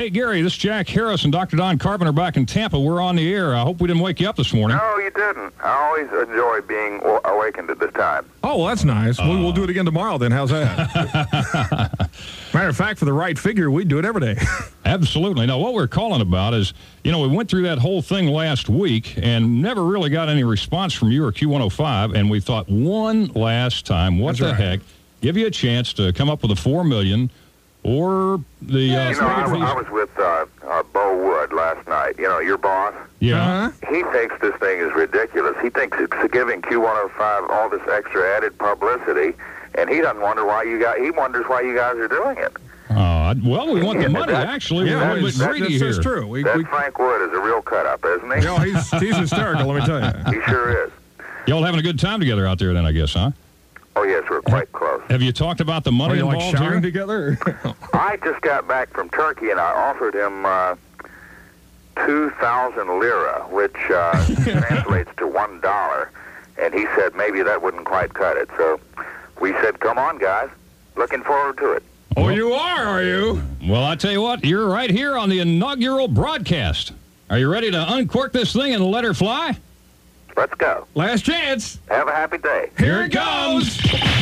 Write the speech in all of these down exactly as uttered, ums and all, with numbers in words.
Hey, Gary, this is Jack Harris and Doctor Don Carpenter back in Tampa. We're on the air. I hope we didn't wake you up this morning. No, you didn't. I always enjoy being awakened at this time. Oh, well, that's nice. Uh, we'll, we'll do it again tomorrow then. How's that? Matter of fact, for the right figure, we'd do it every day. Absolutely. Now, what we're calling about is, you know, we went through that whole thing last week and never really got any response from you or Q one oh five, and we thought one last time, what that's the right. heck, give you a chance to come up with a four million dollars or the... Uh, you know, I, I was with uh, uh, Bo Wood last night, you know, your boss. Yeah. Uh-huh. He thinks this thing is ridiculous. He thinks it's giving Q one oh five all this extra added publicity, and he doesn't wonder why you got. He wonders why you guys are doing it. Uh, well, we want the Yeah, money, that- actually. Yeah, We're a little bit that's, greedy that's, that's here. true. We, That we, Frank Wood is a real cut-up, isn't he? you know, he's, he's hysterical, let me tell you. He sure is. Y'all having a good time together out there then, I guess, huh? Oh, yes, we're quite close. Have you talked about the money Are you like involved showering here? together? I just got back from Turkey, and I offered him uh, two thousand lira, which uh, translates to one dollar. And he said maybe that wouldn't quite cut it. So we said, come on, guys. Looking forward to it. Oh, you are, are you? Well, I tell you what, you're right here on the inaugural broadcast. Are you ready to uncork this thing and let her fly? Let's go. Last chance. Have a happy day. Here it goes.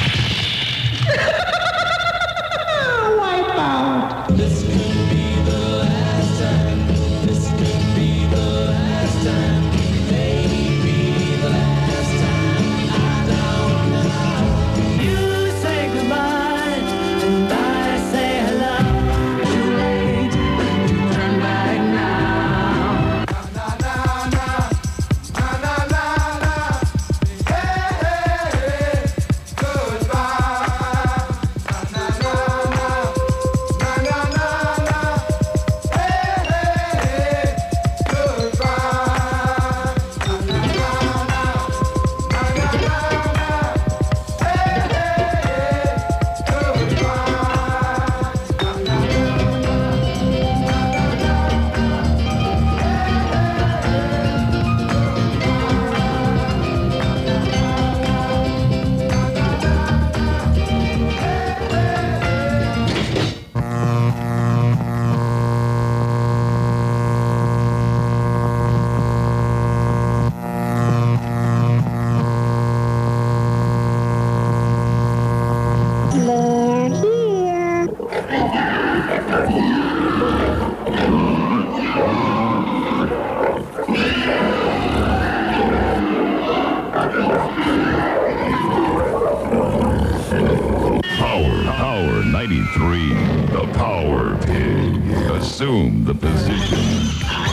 Wipe out. This could be the last time. This could be the last time. Maybe the last time. I don't know. You say goodbye, and I say hello. Too late to turn back now. Na na na na na na na. Hey hey hey. Goodbye. Na na na na. Na na na na. Hey hey hey. Goodbye. Na na na na. Na na na na. Hey hey hey. They're here. Power, Power ninety-three, the Power Pig. Assume the position.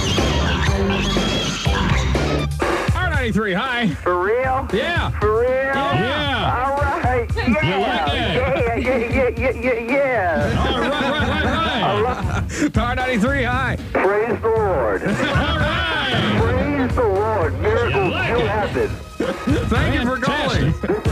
R ninety-three, hi. For real? Yeah. For real? Yeah. All right. Yeah. You like that? Yeah, yeah, yeah, yeah, yeah, yeah. All right, right, right, right. Power ninety-three, hi. Praise the Lord. All right. Praise the Lord. Miracles You like do it. happen. Thank you for Fantastic. calling.